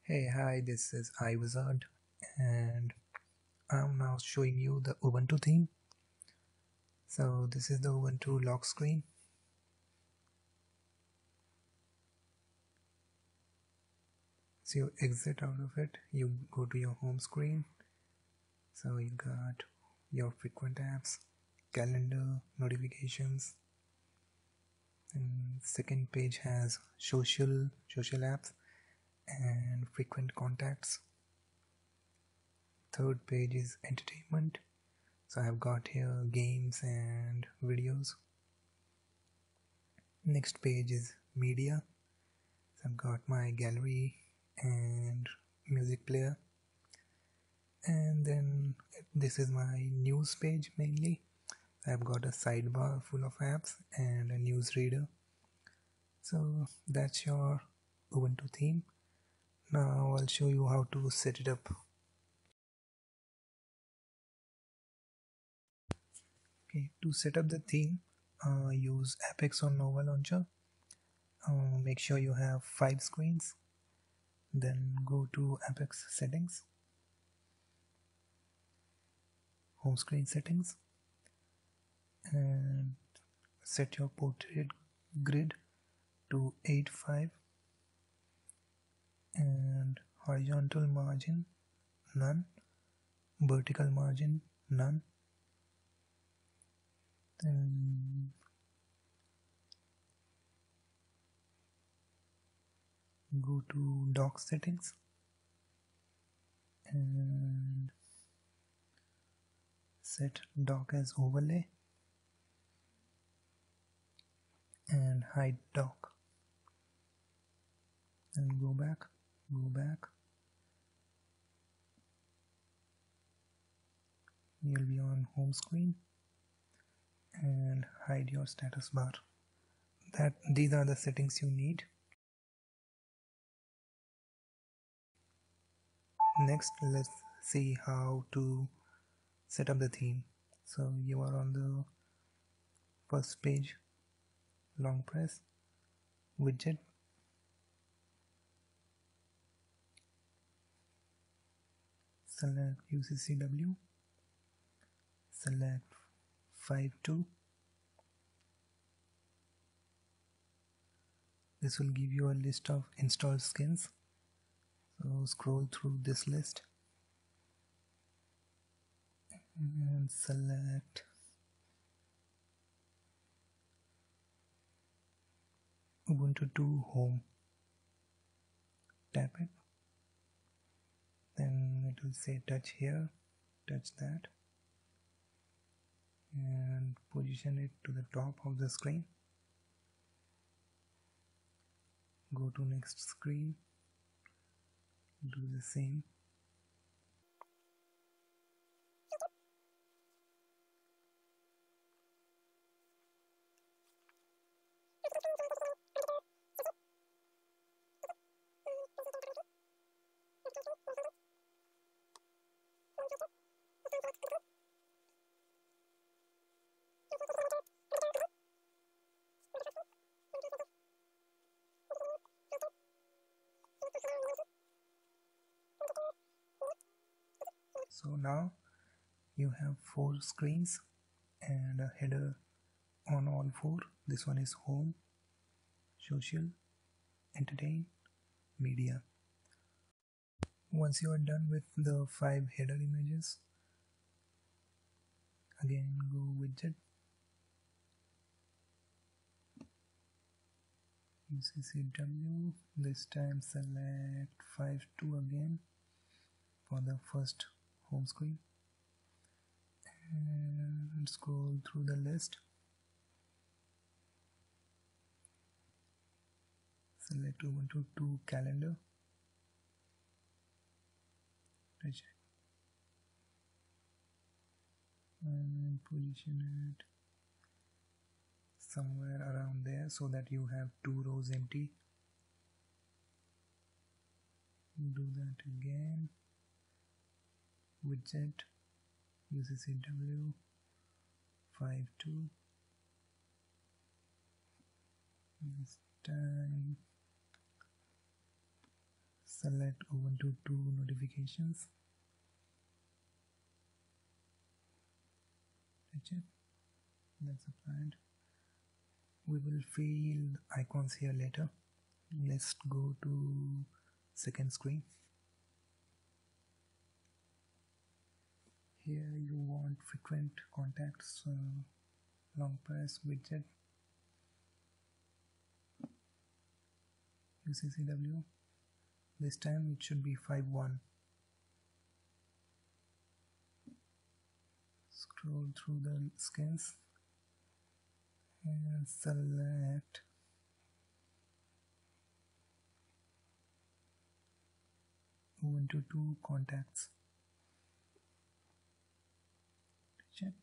Hey, hi, this is iWizard, and I'm now showing you the Ubuntu theme. So this is the Ubuntu lock screen. So you exit out of it, you go to your home screen. So you got your frequent apps, calendar, notifications, and second page has social apps and frequent contacts. Third page is entertainment. So I've got here games and videos. Next page is media. So I've got my gallery and music player, and then this is my news page mainly. I've got a sidebar full of apps and a news reader. So that's your Ubuntu theme. Now I'll show you how to set it up. Okay, to set up the theme, use Apex or Nova Launcher. Make sure you have 5 screens. Then go to Apex settings, home screen settings, and set your portrait grid to 8:5 and horizontal margin none, vertical margin none. Then go to dock settings and set dock as overlay and hide dock, and go back. You'll be on home screen and hide your status bar. These are the settings you need. Next, let's see how to set up the theme. So you are on the first page, long press, widget, select UCCW, select 5.2. This will give you a list of installed skins. So scroll through this list and select Ubuntu 2 Home. Tap it. Then it will say touch here, touch that, and position it to the top of the screen. Go to next screen, do the same. So now you have 4 screens and a header on all 4. This one is home, social, entertain, media. Once you are done with the 5 header images, again go widget, UCCW, this time select 5.2 again for the first home screen, and scroll through the list, select Ubuntu 2 calendar, touch it, and position it somewhere around there so that you have 2 rows empty. Do that again, widget, UCCW 5.2, this time select Ubuntu 2 notifications, widget, that's applied. We will fill icons here later. Let's go to second screen. Here you want frequent contacts, long press widget, UCCW. This time it should be 5.1. Scroll through the skins and select Ubuntu 2 contacts. Check.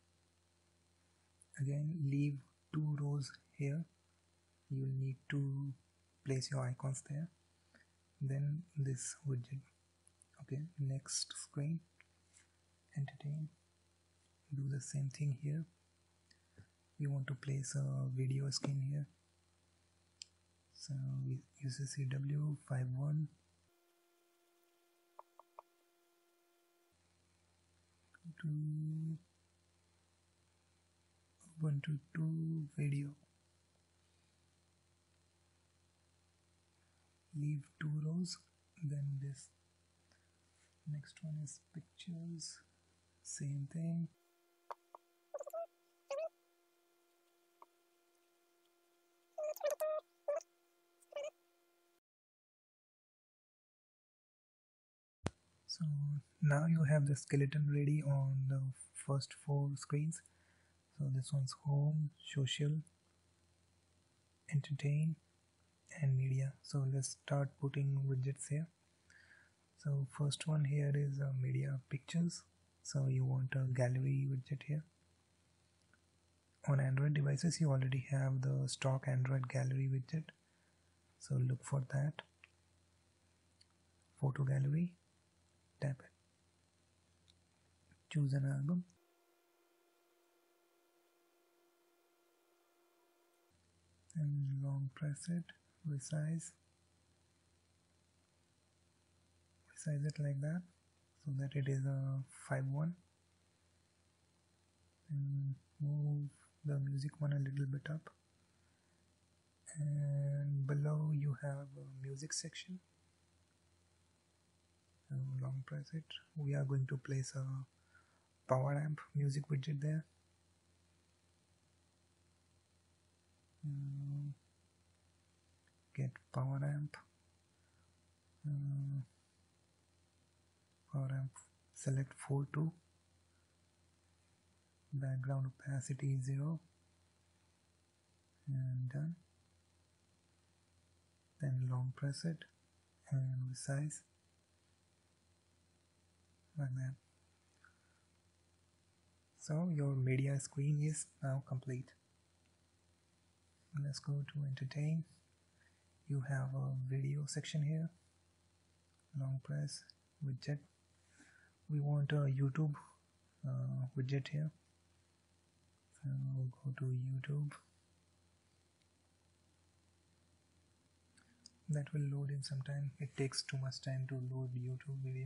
Again, leave 2 rows here. You will need to place your icons there. Then this widget. Okay, next screen, entertain. Do the same thing here. You want to place a video skin here. So UCCW 5.1. To Ubuntu 2 video. Leave 2 rows. Then this next one is pictures. Same thing. So now you have the skeleton ready on the first 4 screens. So this one's home, social, entertain, and media. So let's start putting widgets here. So first one here is media pictures. So you want a gallery widget here. On Android devices you already have the stock Android gallery widget. So look for that. Photo gallery. Tap it. Choose an album. And long press it. Resize it like that so that it is a 5.1, and move the music one a little bit up, and below you have a music section. So long press it. We are going to place a power amp music widget there. Get power amp. Select 4.2. Background opacity 0. And done. Then long press it and resize like that. So your media screen is now complete. Let's go to entertain. You have a video section here. Long press widget. We want a YouTube widget here. So go to YouTube. That will load in some time. It takes too much time to load YouTube video.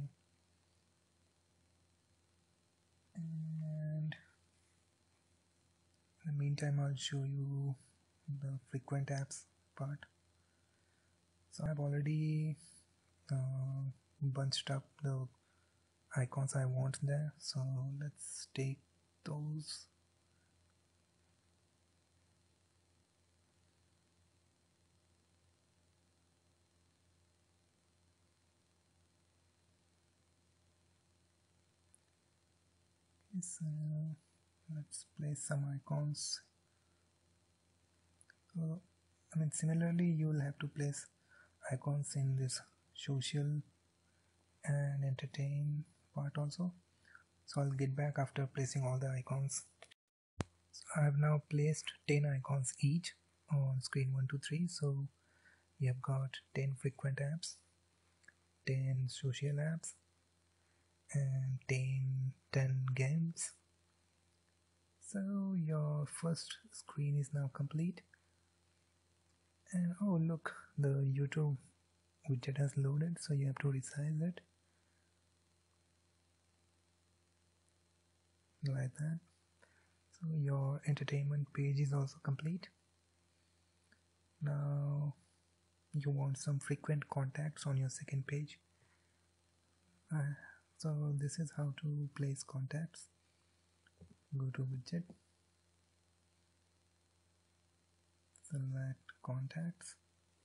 And in the meantime I'll show you the frequent apps part. So I've already bunched up the icons I want there, so let's take those. Okay, so let's place some icons. So, similarly you will have to place icons in this social and entertain part also. So I'll get back after placing all the icons. So I have now placed 10 icons each on screen 1, 2, 3. So we have got 10 frequent apps, 10 social apps, and 10 games. So your first screen is now complete. And oh look, the YouTube widget has loaded, so you have to resize it like that. So your entertainment page is also complete. Now you want some frequent contacts on your second page. So this is how to place contacts. Go to widget, select contacts.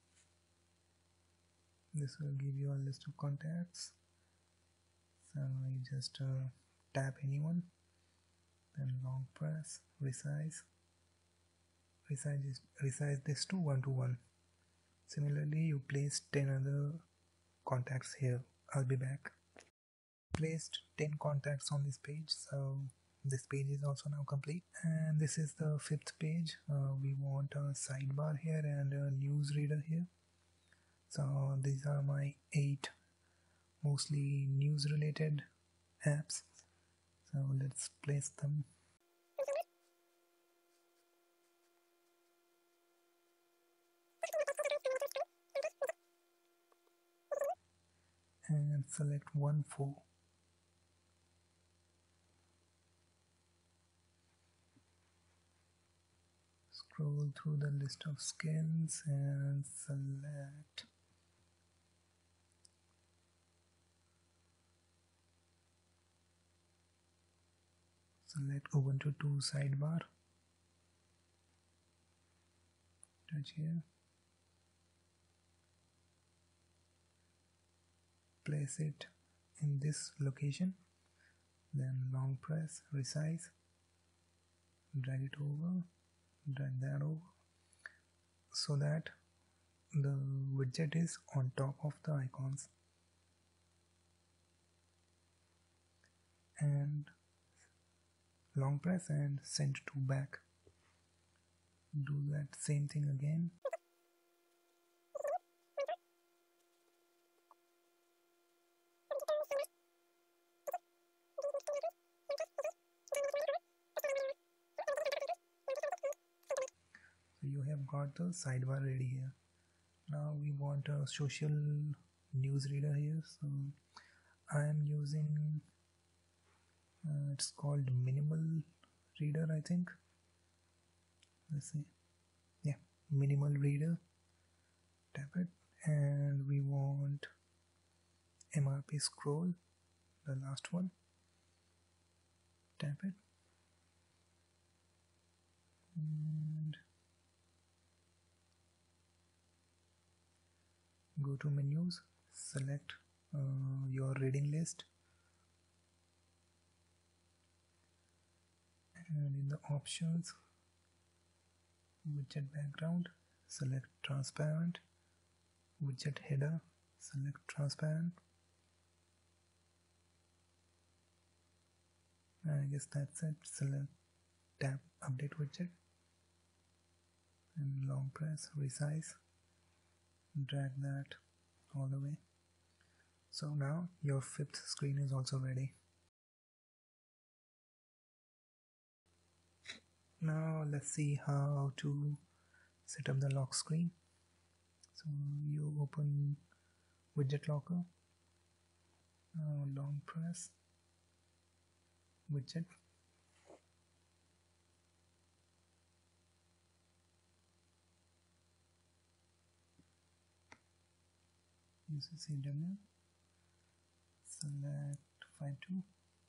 This will give you a list of contacts. So you just tap anyone, then long press, resize this to 1 to 1. Similarly, you place 10 other contacts here. I'll be back. Placed 10 contacts on this page, so this page is also now complete. And this is the fifth page. We want a sidebar here and a newsreader here. So these are my 8 mostly news related apps. So let's place them. And select 1-4. Scroll through the list of skins and select Ubuntu 2 sidebar. Touch here. Place it in this location. Then long press, resize, drag it over, drag that over, so that the widget is on top of the icons. And long press and send to back. Do that same thing again. So you have got the sidebar ready here. Now we want a social newsreader here. So I am using it's called minimal reader, I think. Let's see. Yeah, minimal reader. Tap it, and we want MRP scroll, the last one. Tap it, and go to menus, select your reading list, and in the options, widget background, select transparent, widget header, select transparent. I guess that's it. Select, tap update widget, and long press, resize, drag that all the way. So now your fifth screen is also ready. Now let's see how to set up the lock screen. So you open widget locker, long press, widget, UCCW, select 52,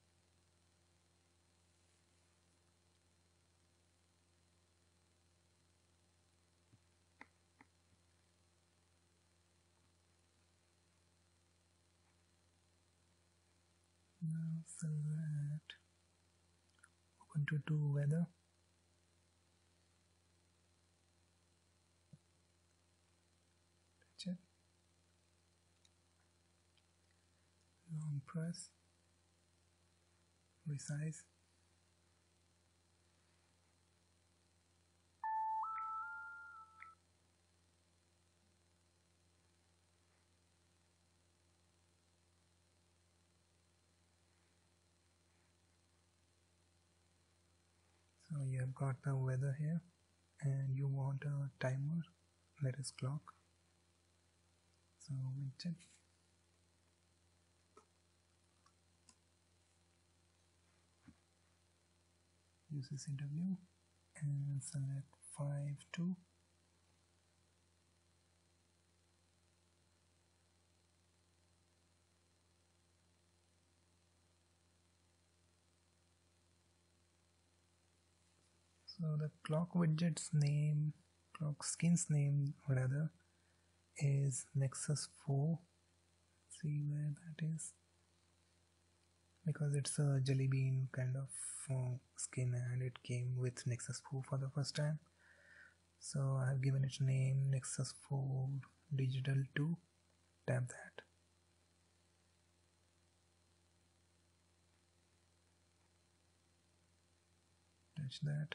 now select Ubuntu 2 weather, touch it, long press, resize, so you have got the weather here, and you want a timer, that is clock. So widget, UCCW, and select 5.2. So the clock widget's name, clock skin's name rather, is Nexus 4. See where that is, because it's a jelly bean kind of skin and it came with Nexus 4 for the first time. So I have given it name Nexus 4 Digital 2. Tap that. Touch that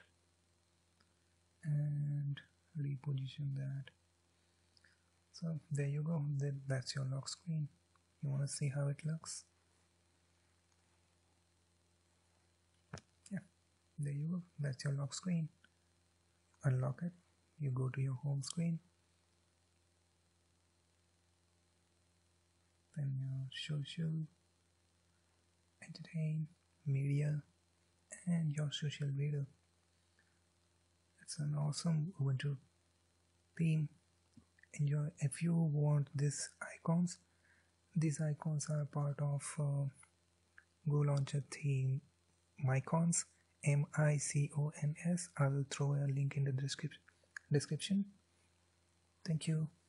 and reposition that. So there you go, that's your lock screen. You want to see how it looks? Yeah, there you go, that's your lock screen. Unlock it, you go to your home screen, then your social, entertain, media, and your social video. It's an awesome Ubuntu theme. Enjoy. If you want these icons are part of Go Launcher theme Mycons, MICONS. I will throw a link in the description. Thank you.